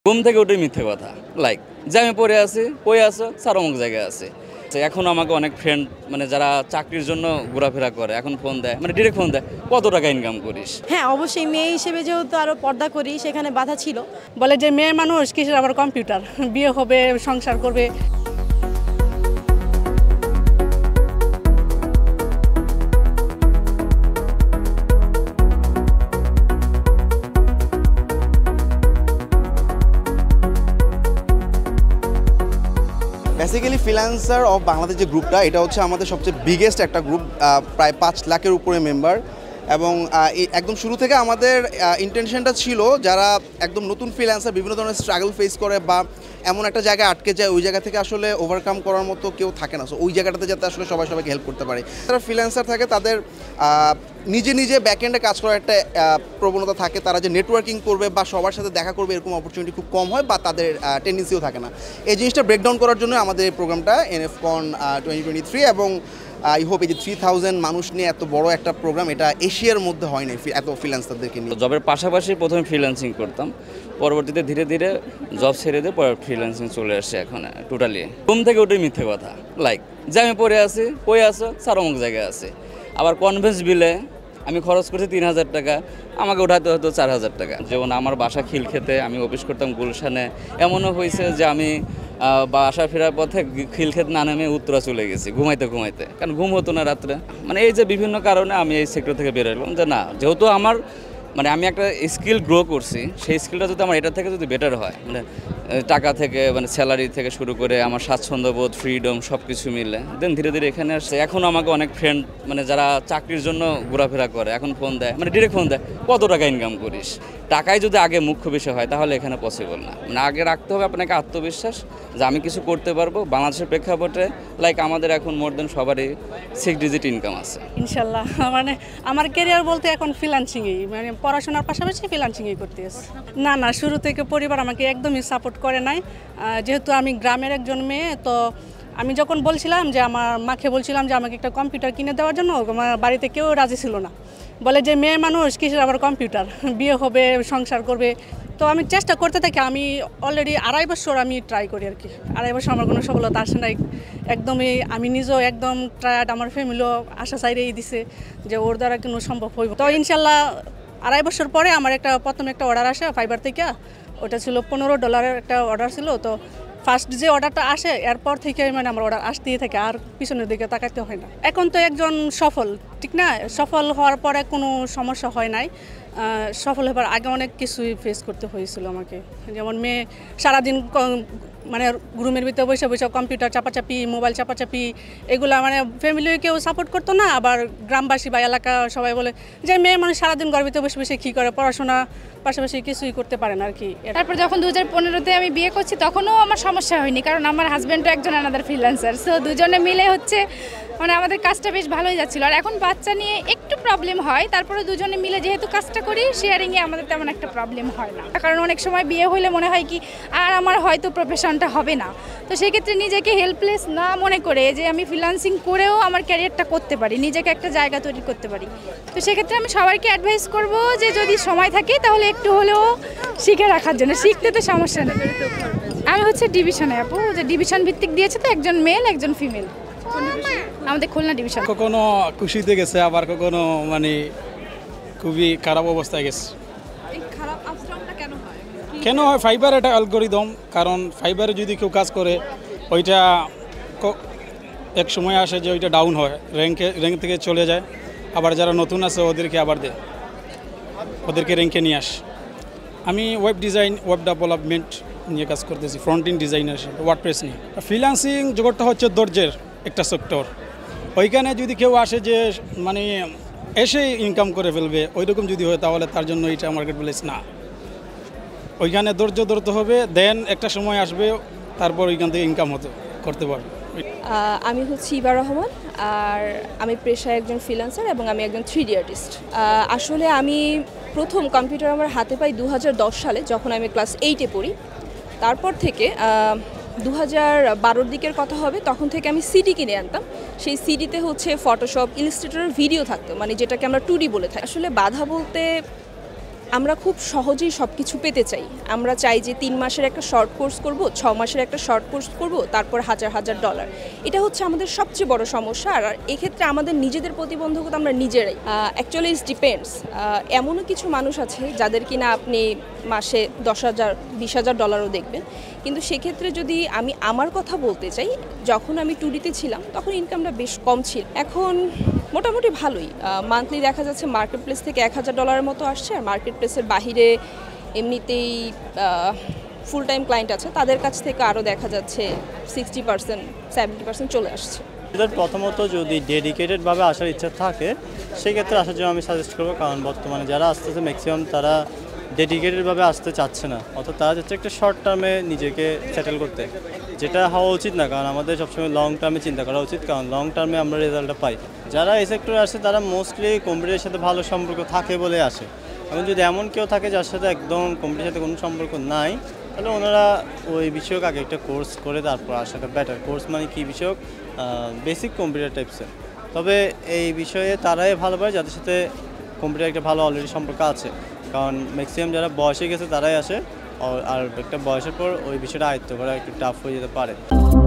ঘুম থেকে উঠে মিথ্যে কথা লাইক যে আমি পড়ে আছি স্যার অমুক জায়গায় আছে। এখন আমাকে অনেক ফ্রেন্ড যারা চাকরির জন্য ঘোরাফেরা করে এখন ফোন দেয়, ডিরেক্ট ফোন দেয়, কত টাকা ইনকাম করিস? হ্যাঁ, অবশ্যই মেয়ে হিসেবে যেহেতু আরও পর্দা করি, সেখানে বাধা ছিল। বলে যে মেয়ে মানুষ কিসের আবার কম্পিউটার, বিয়ে হবে, সংসার করবে। বেসিক্যালি ফ্রিল্যান্সার অফ বাংলাদেশ যে গ্রুপটা, এটা হচ্ছে আমাদের সবচেয়ে বিগেস্ট একটা গ্রুপ, প্রায় 5 লাখের উপরে মেম্বার। এবং একদম শুরু থেকে আমাদের ইন্টেনশনটা ছিল যারা একদম নতুন ফ্রিল্যান্সার বিভিন্ন ধরনের স্ট্রাগল ফেস করে বা এমন একটা জায়গায় আটকে যায়, ওই জায়গা থেকে আসলে ওভারকাম করার মতো কেউ থাকে না। সো ওই জায়গাটাতে যাতে আসলে সবাইকে হেল্প করতে পারে। যারা ফ্রিল্যান্সার থাকে তাদের নিজে ব্যাকএন্ডে কাজ করার একটা প্রবণতা থাকে। তারা যে নেটওয়ার্কিং করবে বা সবার সাথে দেখা করবে এরকম অপরচুনিটি খুব কম হয় বা তাদের টেন্ডেন্সিও থাকে না। এই জিনিসটা ব্রেকডাউন করার জন্য আমাদের এই প্রোগ্রামটা NFCon 2023, এবং আই হোপ এই যে 3000 মানুষ নিয়ে এত বড় একটা প্রোগ্রাম, এটা এশিয়ার মধ্যে হয় না এত ফ্রিল্যান্সারদেরকে নিয়ে। জবের পাশাপাশি প্রথমে ফ্রিল্যান্সিং করতাম, পরবর্তীতে ধীরে ধীরে জব ছেড়ে দিয়ে পরে ফ্রিল্যান্সিং চলে আসছে এখন টোটালি। ঘুম থেকে উঠে মিথ্যে কথা লাইক যে আমি পড়ে আছি স্যার অমুক জায়গায় আছে। আবার কনভেন্স বিলে আমি খরচ করছি 3000 টাকা, আমাকে উঠাতে হতো 4000 টাকা। যেমন আমার বাসা খিলক্ষেতে, আমি অফিস করতাম গুলশানে। এমনও হয়েছে যে আমি বাসা ফেরার পথে খিলক্ষেত না নেমে উত্তরা চলে গেছি ঘুমাইতে, কারণ ঘুম হতো না রাত্রে। এই যে বিভিন্ন কারণে আমি এই সেক্টর থেকে বেরোলাম যে না, যেহেতু আমার আমি একটা স্কিল গ্রো করছি, সেই স্কিলটা যদি আমার এটা থেকে যদি বেটার হয়, টাকা থেকে স্যালারি থেকে শুরু করে আমার স্বাচ্ছন্দ্যবোধ, ফ্রিডম সব কিছু মিলে দেন ধীরে ধীরে এখানে আসছে। এখন আমাকে অনেক ফ্রেন্ড যারা চাকরির জন্য ঘোরাফেরা করে এখন ফোন দেয়, ডিরেক্ট ফোন দেয়, কত টাকা ইনকাম করিস? টাকাই যদি আগে মুখ্য বিষয় হয় তাহলে এখানে পসিবল না। আগে রাখতে হবে আপনাকে আত্মবিশ্বাস যে আমি কিছু করতে পারবো। বাংলাদেশের প্রেক্ষাপটে লাইক আমাদের এখন মোর দেন সবারই 6 ডিজিট ইনকাম আছে ইনশাল্লাহ। আমার ক্যারিয়ার বলতে এখন ফ্রিল্যান্সিংই, পড়াশোনার পাশাপাশি ফ্রিল্যান্সিংই করতে আছে। না, শুরু থেকে পরিবার আমাকে একদমই সাপোর্ট করে নাই। যেহেতু আমি গ্রামের একজন মেয়ে, তো আমি যখন বলছিলাম যে আমার মাকে বলছিলাম যে আমাকে একটা কম্পিউটার কিনে দেওয়ার জন্য, আমার বাড়িতে কেউ রাজি ছিল না। বলে যে মেয়ে মানুষ কিসের আবার কম্পিউটার, বিয়ে হবে, সংসার করবে। তো আমি চেষ্টা করতে থাকি। আমি অলরেডি 2.5 বছর আমি ট্রাই করি আর কি। 2.5 বছর আমার কোনো সফলতা আসে নাই একদমই। আমি নিজেও একদম ট্রায়ার্ড, আমার ফ্যামিলিও আশা চাইরেই দিছে যে ওর দ্বারা কোনো সম্ভব হইব। তো ইনশাল্লাহ 2.5 বছর পরে আমার প্রথম একটা অর্ডার আসে ফাইবার থেকে। ওটা ছিল $15 একটা অর্ডার ছিল। তো ফার্স্ট যে অর্ডারটা আসে এরপর থেকে আমার অর্ডার আসতেই থাকে, আর পিছনের দিকে তাকাতে হয় না। এখন তো একজন সফল, ঠিক না? সফল হওয়ার পরে কোনো সমস্যা হয় নাই। সফল হবার আগে অনেক কিছুই ফেস করতে হয়েছিল আমাকে। যেমন মেয়ে সারাদিন রুমের ভিতরে বসে কম্পিউটার চাপাচাপি, মোবাইল চাপাচাপি, এগুলো ফ্যামিলিও কেউ সাপোর্ট করতো না। আবার গ্রামবাসী বা এলাকা সবাই বলে যে মেয়ে মানুষ সারাদিন ঘরের ভিতরে বসে কী করে, পড়াশোনা পাশাপাশি কিছুই করতে পারে না আর কি। তারপর যখন 2015-তে আমি বিয়ে করছি তখনও আমার সমস্যা হয়নি, কারণ আমার হাজব্যান্ডও একজন আনাদার ফ্রিল্যান্সার। সো দুজনে মিলে আমাদের কাজটা বেশ ভালোই যাচ্ছিলো। আর এখন বাচ্চা নিয়ে একটু প্রবলেম হয়, তারপরে দুজনে মিলে যেহেতু কাজটা করি, শেয়ারিংয়ে আমাদের তেমন একটা প্রবলেম হয় না। কারণ অনেক সময় বিয়ে হইলে মনে হয় কি আর আমার হয়তো প্রফেশনটা হবে না। তো সেক্ষেত্রে নিজেকে হেল্পলেস না মনে করে যে আমি ফ্রিল্যান্সিং করেও আমার ক্যারিয়ারটা করতে পারি, নিজেকে একটা জায়গা তৈরি করতে পারি। তো সেক্ষেত্রে আমি সবাইকে অ্যাডভাইস করব যে যদি সময় থাকে তাহলে একটু হলেও শিখে রাখার জন্য। শিখতে তো সমস্যা নেই। আমি ডিভিশনে আপু, যে ডিভিশন ভিত্তিক দিয়েছে, তো একজন মেল একজন ফিমেল। আমাদের খুলনা ডিভিশন। কখনো খুশিতে গেছে, আবার কখনো খুবই খারাপ অবস্থায় গেছে। কেন হয়? ফাইবার এটা অ্যালগরিদম। কারণ ফাইবারে যদি কেউ কাজ করে, ওইটা এক সময় আসে যে ওইটা ডাউন হয়, র্যাঙ্ক থেকে চলে যায়। আবার যারা নতুন আছে ওদেরকে আবার দেয়, ওদেরকে র্যাঙ্কে নিয়ে আসে। আমি ওয়েব ডিজাইন, ওয়েব ডেভেলপমেন্ট নিয়ে কাজ করতেছি, ফ্রন্ট এন্ড ডিজাইনার, ওয়ার্ডপ্রেস নিয়ে। ফ্রিল্যান্সিং জগৎটা হচ্ছে ধৈর্যের একটা সেক্টর। ওইখানে যদি কেউ আসে যে এসে ইনকাম করে ফেলবে, ওইরকম যদি হয় তাহলে তার জন্য এটা মার্কেট প্লেস না। ওইখানে ধৈর্য ধরতে হবে, দেন একটা সময় আসবে, তারপর ওইখান থেকে ইনকাম করতে পারবে। আমি ইবা রহমান, আর আমি পেশায় একজন ফ্রিল্যান্সার এবং আমি একজন 3D আর্টিস্ট। আসলে আমি প্রথম কম্পিউটার আমার হাতে পাই 2010 সালে, যখন আমি ক্লাস 8-এ পড়ি। তারপর থেকে 2012-র দিকের কথা হবে, তখন থেকে আমি সিডি কিনে আনতাম। সেই সিডিতে ফটোশপ, ইলাস্ট্রেটরের ভিডিও থাকতো, যেটাকে আমরা 2D বলে থাকি। আসলে বাধা বলতে আমরা খুব সহজেই সব কিছু পেতে চাই। আমরা চাই যে 3 মাসের একটা শর্ট কোর্স করব, 6 মাসের একটা শর্ট কোর্স করব, তারপর হাজার হাজার ডলার। এটা হচ্ছে আমাদের সবচেয়ে বড় সমস্যা। আর এক্ষেত্রে আমাদের নিজেদের প্রতিবন্ধকতা আমরা নিজেরাই। Actually it's depends. এমনও কিছু মানুষ আছে যাদের কিনা আপনি মাসে 10,000 20,000 ডলারও দেখবেন, কিন্তু সেক্ষেত্রে যদি আমি আমার কথা বলতে চাই, যখন আমি 2Dতে ছিলাম তখন ইনকামটা বেশ কম ছিল। এখন মোটামুটি ভালোই। মান্থলি দেখা যাচ্ছে মার্কেট প্লেস থেকে 1,000 ডলারের মতো আসছে। আর মার্কেট প্লেসের বাহিরে এমনিতেই ফুল টাইম ক্লায়েন্ট আছে, তাদের কাছ থেকে আরও দেখা যাচ্ছে 60% 70% চলে আসছে। প্রথমত যদি ডেডিকেটেডভাবে আসার ইচ্ছা থাকে সেক্ষেত্রে আসার জন্য আমি সাজেস্ট করবো, কারণ বর্তমানে যারা আসতেছে ম্যাক্সিমাম তারা ডেডিকেটেডভাবে আসতে চাচ্ছে না, অর্থাৎ তারা চাচ্ছে একটা শর্ট টার্মে নিজেকে সেটেল করতে, যেটা হওয়া উচিত না। কারণ আমাদের সবসময় লং টার্মে চিন্তা করা উচিত, কারণ লং টার্মে আমরা রেজাল্টটা পাই। যারা এই সেক্টরে আসে তারা মোস্টলি কম্পিউটারের সাথে ভালো সম্পর্ক থাকে বলে আসে। এখন যদি এমন কেউ থাকে যার সাথে একদম কম্পিউটারের সাথে কোনো সম্পর্ক নাই, তাহলে ওনারা ওই বিষয়ক আগে একটা কোর্স করে তারপর আসাটা বেটার। কোর্স মানে কী বিষয়ক? বেসিক কম্পিউটার টাইপসের। তবে এই বিষয়ে তারাই ভালো পারে যাদের সাথে কম্পিউটার একটা ভালো অলরেডি সম্পর্ক আছে, কারণ ম্যাক্সিমাম যারা বয়সে গেছে তারাই আসে, আর একটা বয়সের পর ওই বিষয়টা আয়ত্ত করা একটু টাফ হয়ে যেতে পারে।